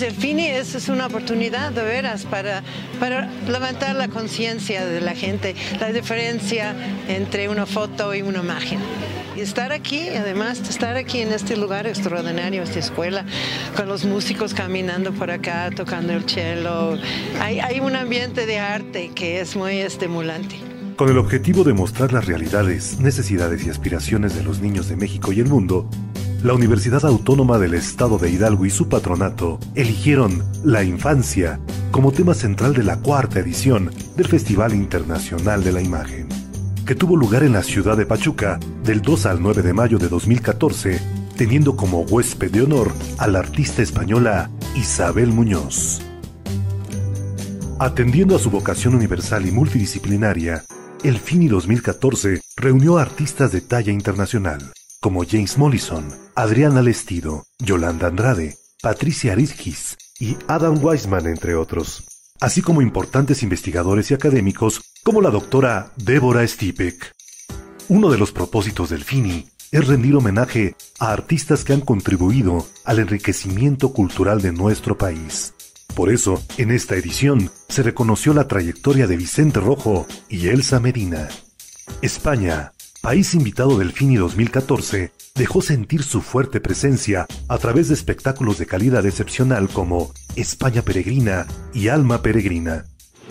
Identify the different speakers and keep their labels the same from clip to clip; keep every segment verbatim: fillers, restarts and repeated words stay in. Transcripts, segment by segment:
Speaker 1: pues el Fini es, es una oportunidad de veras para, para levantar la conciencia de la gente, la diferencia entre una foto y una imagen. Y estar aquí, además de estar aquí en este lugar extraordinario, esta escuela, con los músicos caminando por acá, tocando el cello, hay, hay un ambiente de arte que es muy estimulante.
Speaker 2: Con el objetivo de mostrar las realidades, necesidades y aspiraciones de los niños de México y el mundo, la Universidad Autónoma del Estado de Hidalgo y su patronato eligieron la infancia como tema central de la cuarta edición del Festival Internacional de la Imagen, que tuvo lugar en la ciudad de Pachuca del dos al nueve de mayo de dos mil catorce, teniendo como huésped de honor a la artista española Isabel Muñoz. Atendiendo a su vocación universal y multidisciplinaria, el Fini dos mil catorce reunió a artistas de talla internacional, como James Mollison, Adriana Lestido, Yolanda Andrade, Patricia Arizgis y Adam Weissman, entre otros, así como importantes investigadores y académicos como la doctora Débora Stipek. Uno de los propósitos del Fini es rendir homenaje a artistas que han contribuido al enriquecimiento cultural de nuestro país. Por eso, en esta edición, se reconoció la trayectoria de Vicente Rojo y Elsa Medina. España, país invitado del Fini dos mil catorce, dejó sentir su fuerte presencia a través de espectáculos de calidad excepcional como España Peregrina y Alma Peregrina.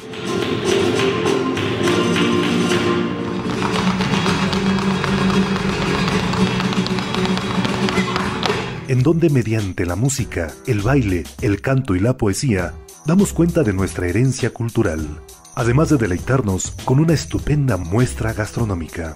Speaker 2: En donde mediante la música, el baile, el canto y la poesía, damos cuenta de nuestra herencia cultural, además de deleitarnos con una estupenda muestra gastronómica.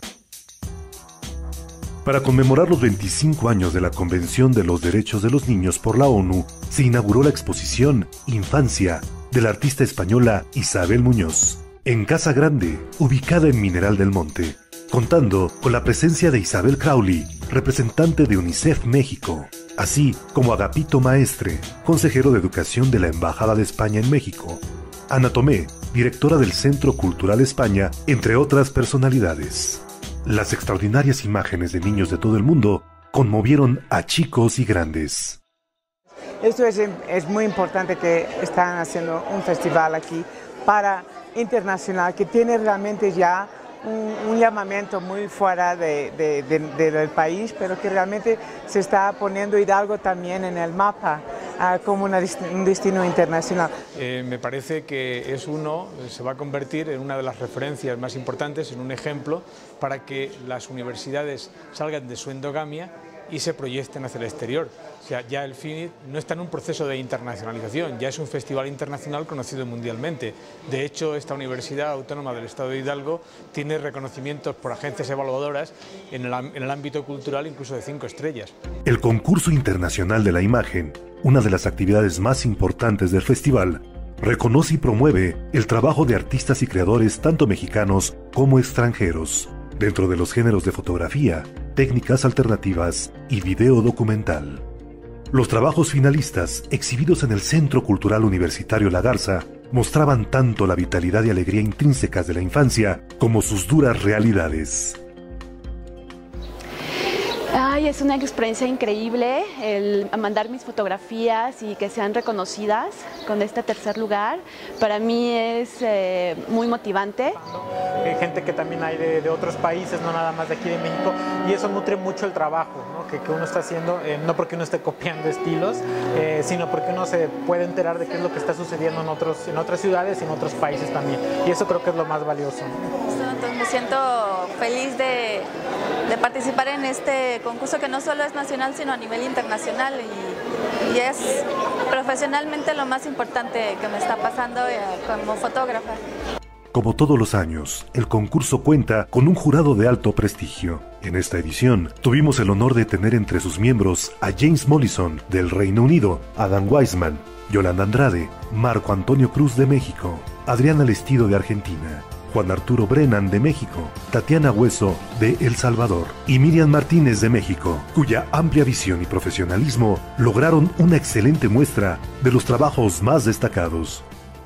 Speaker 2: Para conmemorar los veinticinco años de la Convención de los Derechos de los Niños por la ONU, se inauguró la exposición Infancia de la artista española Isabel Muñoz, en Casa Grande, ubicada en Mineral del Monte, contando con la presencia de Isabel Crowley, representante de UNICEF México, así como Agapito Maestre, consejero de Educación de la Embajada de España en México, Ana Tomé, directora del Centro Cultural España, entre otras personalidades. Las extraordinarias imágenes de niños de todo el mundo conmovieron a chicos y grandes.
Speaker 3: Esto es, es muy importante que están haciendo un festival aquí para internacional que tiene realmente ya un, un llamamiento muy fuera de, de, de, de, del país, pero que realmente se está poniendo Hidalgo también en el mapa uh, como una, un destino internacional.
Speaker 4: Eh, me parece que es uno, se va a convertir en una de las referencias más importantes, en un ejemplo para que las universidades salgan de su endogamia y se proyecten hacia el exterior. O sea, ya el Fini no está en un proceso de internacionalización, ya es un festival internacional conocido mundialmente. De hecho, esta Universidad Autónoma del Estado de Hidalgo tiene reconocimientos por agencias evaluadoras en el, en el ámbito cultural, incluso de cinco estrellas.
Speaker 2: El Concurso Internacional de la Imagen, una de las actividades más importantes del festival, reconoce y promueve el trabajo de artistas y creadores tanto mexicanos como extranjeros, dentro de los géneros de fotografía, técnicas alternativas y video documental. Los trabajos finalistas, exhibidos en el Centro Cultural Universitario La Garza, mostraban tanto la vitalidad y alegría intrínsecas de la infancia como sus duras realidades.
Speaker 5: Ay, es una experiencia increíble el mandar mis fotografías y que sean reconocidas con este tercer lugar. Para mí es eh, muy motivante.
Speaker 6: Hay gente que también hay de, de otros países, no nada más de aquí de México, y eso nutre mucho el trabajo, ¿no? que, que uno está haciendo, eh, no porque uno esté copiando estilos, eh, sino porque uno se puede enterar de qué es lo que está sucediendo en, otros, en otras ciudades y en otros países también, y eso creo que es lo más valioso.
Speaker 7: Entonces me siento feliz de, de participar en este concurso que no solo es nacional sino a nivel internacional y, y es profesionalmente lo más importante que me está pasando eh, como fotógrafa.
Speaker 2: Como todos los años, el concurso cuenta con un jurado de alto prestigio. En esta edición, tuvimos el honor de tener entre sus miembros a James Mollison del Reino Unido, Adam Weissman, Yolanda Andrade, Marco Antonio Cruz de México, Adriana Lestido de Argentina, Juan Arturo Brennan de México, Tatiana Hueso de El Salvador y Miriam Martínez de México, cuya amplia visión y profesionalismo lograron una excelente muestra de los trabajos más destacados.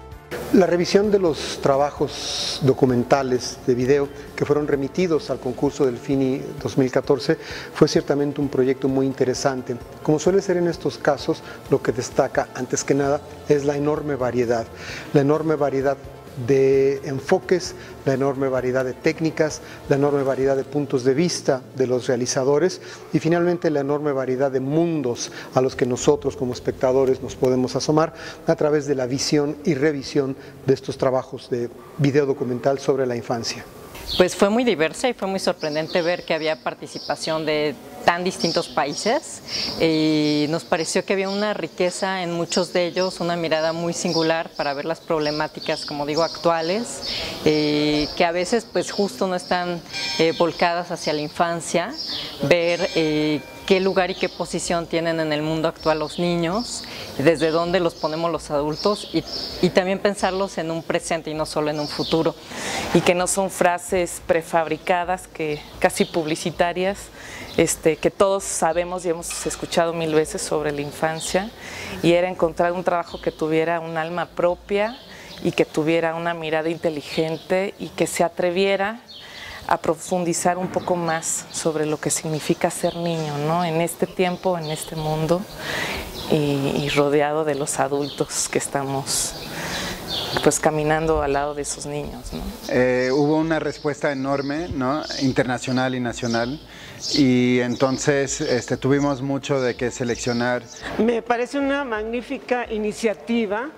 Speaker 8: La revisión de los trabajos documentales de video que fueron remitidos al concurso del FINI dos mil catorce fue ciertamente un proyecto muy interesante. Como suele ser en estos casos, lo que destaca antes que nada es la enorme variedad, la enorme variedad de enfoques, la enorme variedad de técnicas, la enorme variedad de puntos de vista de los realizadores y finalmente la enorme variedad de mundos a los que nosotros como espectadores nos podemos asomar a través de la visión y revisión de estos trabajos de video documental sobre la infancia.
Speaker 9: Pues fue muy diversa y fue muy sorprendente ver que había participación de tan distintos países y nos pareció que había una riqueza en muchos de ellos, una mirada muy singular para ver las problemáticas, como digo, actuales, eh, que a veces pues justo no están eh, volcadas hacia la infancia, ver eh, qué lugar y qué posición tienen en el mundo actual los niños, desde dónde los ponemos los adultos y, y también pensarlos en un presente y no solo en un futuro.
Speaker 10: Y que no son frases prefabricadas, que casi publicitarias, este, que todos sabemos y hemos escuchado mil veces sobre la infancia, y era encontrar un trabajo que tuviera un alma propia y que tuviera una mirada inteligente y que se atreviera a profundizar un poco más sobre lo que significa ser niño, ¿no? En este tiempo, en este mundo y, y rodeado de los adultos que estamos pues caminando al lado de esos niños, ¿no?
Speaker 11: Eh, hubo una respuesta enorme, ¿no? Internacional y nacional, y entonces este, tuvimos mucho de qué seleccionar.
Speaker 12: Me parece una magnífica iniciativa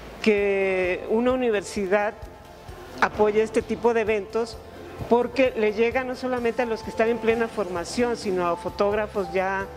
Speaker 12: que una universidad apoye este tipo de eventos, porque le llega no solamente a los que están en plena formación, sino a fotógrafos ya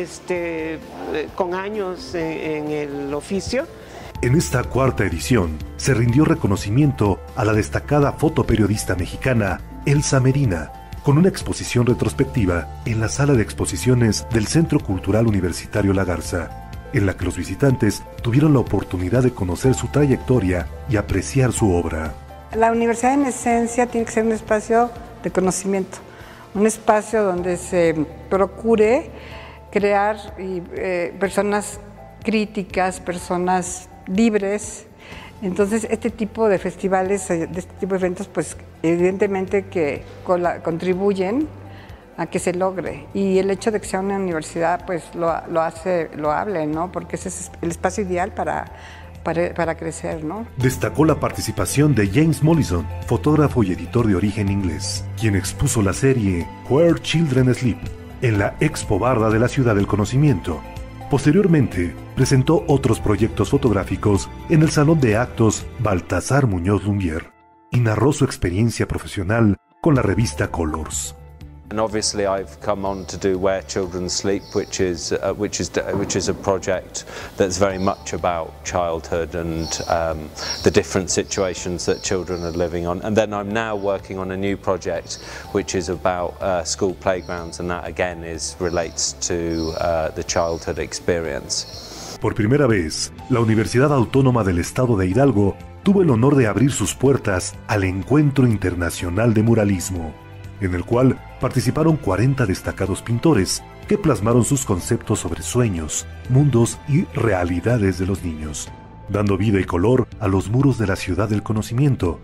Speaker 12: este, con años en, en el oficio.
Speaker 2: En esta cuarta edición se rindió reconocimiento a la destacada fotoperiodista mexicana Elsa Medina, con una exposición retrospectiva en la sala de exposiciones del Centro Cultural Universitario La Garza, en la que los visitantes tuvieron la oportunidad de conocer su trayectoria y apreciar su obra.
Speaker 13: La universidad en esencia tiene que ser un espacio de conocimiento, un espacio donde se procure crear eh, personas críticas, personas libres. Entonces este tipo de festivales, de este tipo de eventos, pues evidentemente que contribuyen a que se logre, y el hecho de que sea una universidad pues lo, lo hace loable, ¿no? Porque ese es el espacio ideal para Para, para crecer, ¿no?
Speaker 2: Destacó la participación de James Mollison, fotógrafo y editor de origen inglés, quien expuso la serie Where Children Sleep en la Expo Barda de la Ciudad del Conocimiento. Posteriormente, presentó otros proyectos fotográficos en el Salón de Actos Baltasar Muñoz Lumière y narró su experiencia profesional con la revista Colors.
Speaker 14: And obviously I've come on to do Where Children Sleep, which is uh, which is which is a project that's very much about childhood and um, the different situations that children are living on. And then I'm now working on a new project which is about uh, school playgrounds, and that again is relates to uh, the childhood experience.
Speaker 2: Por primera vez, la Universidad Autónoma del Estado de Hidalgo tuvo el honor de abrir sus puertas al Encuentro Internacional de Muralismo, en el cual participaron cuarenta destacados pintores que plasmaron sus conceptos sobre sueños, mundos y realidades de los niños, dando vida y color a los muros de la ciudad del conocimiento.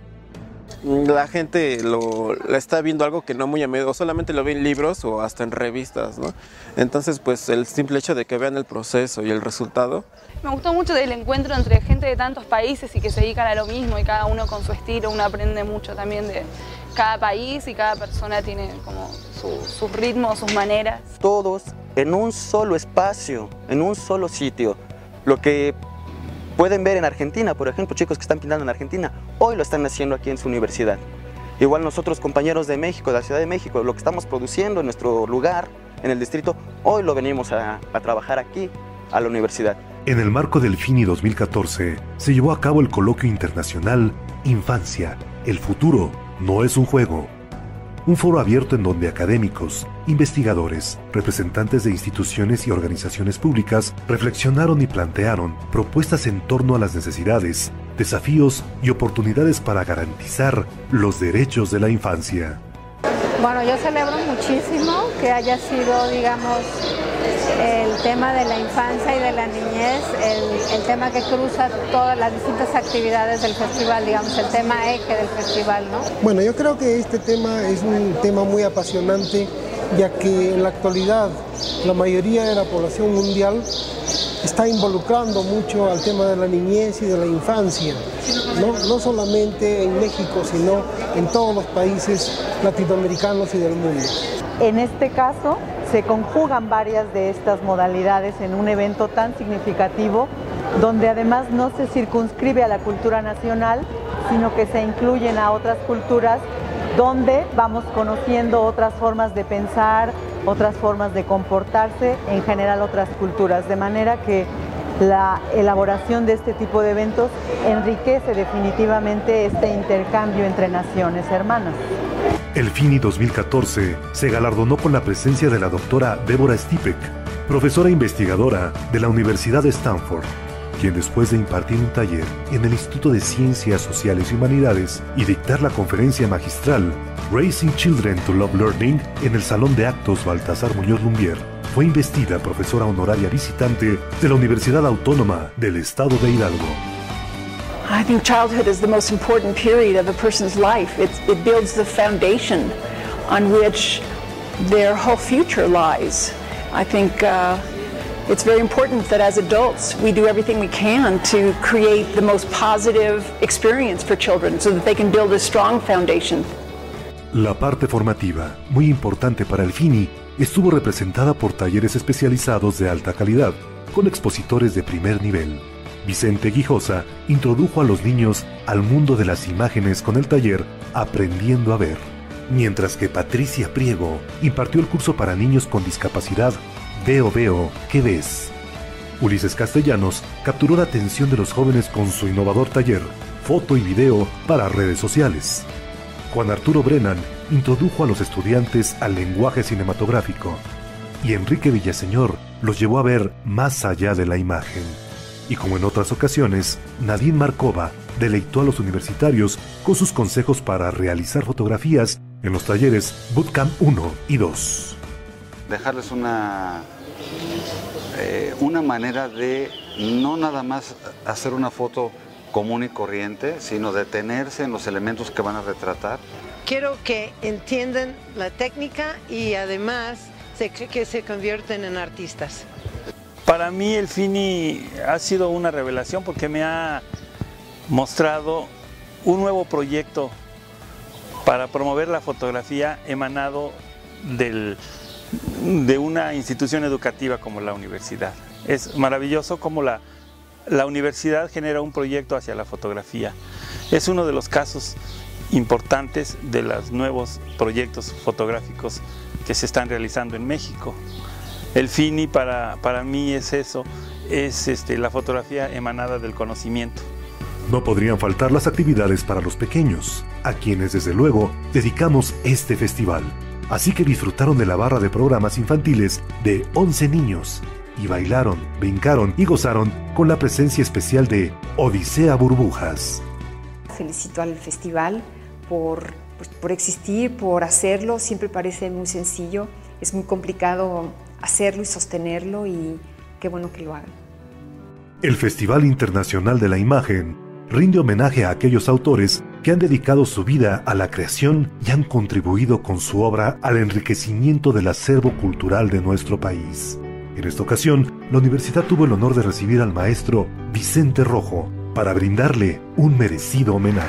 Speaker 15: La gente lo, la está viendo algo que no muy a menudo, solamente lo ve en libros o hasta en revistas, ¿no? Entonces, pues el simple hecho de que vean el proceso y el resultado.
Speaker 16: Me gustó mucho el encuentro entre gente de tantos países y que se dedican a lo mismo, y cada uno con su estilo. Uno aprende mucho también de cada país, y cada persona tiene como su, sus ritmos, sus maneras.
Speaker 17: Todos en un solo espacio, en un solo sitio. Lo que pueden ver en Argentina, por ejemplo, chicos que están pintando en Argentina, hoy lo están haciendo aquí en su universidad. Igual nosotros, compañeros de México, de la Ciudad de México, lo que estamos produciendo en nuestro lugar, en el distrito, hoy lo venimos a, a trabajar aquí, a la universidad.
Speaker 2: En el marco del FINI dos mil catorce, se llevó a cabo el coloquio internacional Infancia, el futuro no es un juego. Un foro abierto en donde académicos, investigadores, representantes de instituciones y organizaciones públicas reflexionaron y plantearon propuestas en torno a las necesidades, desafíos y oportunidades para garantizar los derechos de la infancia.
Speaker 18: Bueno, yo celebro muchísimo que haya sido, digamos, el tema de la infancia y de la niñez, el, el tema que cruza todas las distintas actividades del festival, digamos, el tema eje del festival, ¿no?
Speaker 19: Bueno, yo creo que este tema es un tema muy apasionante, ya que en la actualidad la mayoría de la población mundial está involucrando mucho al tema de la niñez y de la infancia, ¿no? No solamente en México, sino en todos los países latinoamericanos y del mundo.
Speaker 20: En este caso, se conjugan varias de estas modalidades en un evento tan significativo, donde además no se circunscribe a la cultura nacional, sino que se incluyen a otras culturas, donde vamos conociendo otras formas de pensar, otras formas de comportarse, en general otras culturas, de manera que la elaboración de este tipo de eventos enriquece definitivamente este intercambio entre naciones hermanas.
Speaker 2: El FINI dos mil catorce se galardonó con la presencia de la doctora Débora Stipek, profesora investigadora de la Universidad de Stanford, quien después de impartir un taller en el Instituto de Ciencias Sociales y Humanidades y dictar la conferencia magistral Raising Children to Love Learning en el Salón de Actos Baltasar Muñoz Lumbier, fue investida profesora honoraria visitante de la Universidad Autónoma del Estado de Hidalgo.
Speaker 21: I think childhood is the most important period of a person's life. It, it builds the foundation on which their whole future lies. I think uh, it's very important that as adults we do everything we can to create the most positive experience for children so that they can build a strong foundation.
Speaker 2: La parte formativa, muy importante para el FINI, estuvo representada por talleres especializados de alta calidad, con expositores de primer nivel. Vicente Guijosa introdujo a los niños al mundo de las imágenes con el taller Aprendiendo a Ver, mientras que Patricia Priego impartió el curso para niños con discapacidad Veo Veo, ¿qué ves? Ulises Castellanos capturó la atención de los jóvenes con su innovador taller Foto y Video para redes sociales. Juan Arturo Brennan introdujo a los estudiantes al lenguaje cinematográfico y Enrique Villaseñor los llevó a ver más allá de la imagen. Y como en otras ocasiones, Nadine Markova deleitó a los universitarios con sus consejos para realizar fotografías en los talleres Bootcamp uno y dos.
Speaker 22: Dejarles una, eh, una manera de no nada más hacer una foto común y corriente, sino detenerse en los elementos que van a retratar.
Speaker 1: Quiero que entiendan la técnica y además se, que se convierten en artistas.
Speaker 23: Para mí el FINI ha sido una revelación porque me ha mostrado un nuevo proyecto para promover la fotografía emanado del, de una institución educativa como la universidad. Es maravilloso cómo la, la universidad genera un proyecto hacia la fotografía. Es uno de los casos importantes de los nuevos proyectos fotográficos que se están realizando en México. El FINI para, para mí es eso, es este, la fotografía emanada del conocimiento.
Speaker 2: No podrían faltar las actividades para los pequeños, a quienes desde luego dedicamos este festival. Así que disfrutaron de la barra de programas infantiles de once niños y bailaron, brincaron y gozaron con la presencia especial de Odisea Burbujas.
Speaker 24: Felicito al festival por, pues, por existir, por hacerlo. Siempre parece muy sencillo, es muy complicado hacerlo y sostenerlo, y qué bueno que lo hagan.
Speaker 2: El Festival Internacional de la Imagen rinde homenaje a aquellos autores que han dedicado su vida a la creación y han contribuido con su obra al enriquecimiento del acervo cultural de nuestro país. En esta ocasión, la universidad tuvo el honor de recibir al maestro Vicente Rojo para brindarle un merecido homenaje.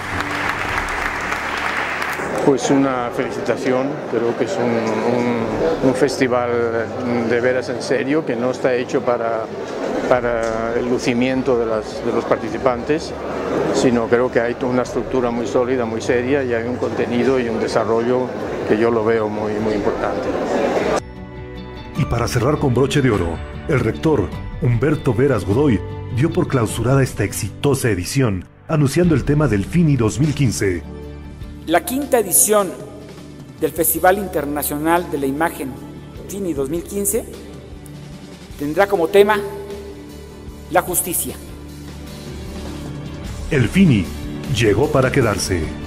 Speaker 25: Pues una felicitación, creo que es un, un, un festival de veras en serio, que no está hecho para, para el lucimiento de, las, de los participantes, sino creo que hay una estructura muy sólida, muy seria, y hay un contenido y un desarrollo que yo lo veo muy, muy importante.
Speaker 2: Y para cerrar con broche de oro, el rector Humberto Veras Godoy dio por clausurada esta exitosa edición, anunciando el tema del FINI dos mil quince.
Speaker 26: La quinta edición del Festival Internacional de la Imagen FINI dos mil quince tendrá como tema la justicia.
Speaker 2: El FINI llegó para quedarse.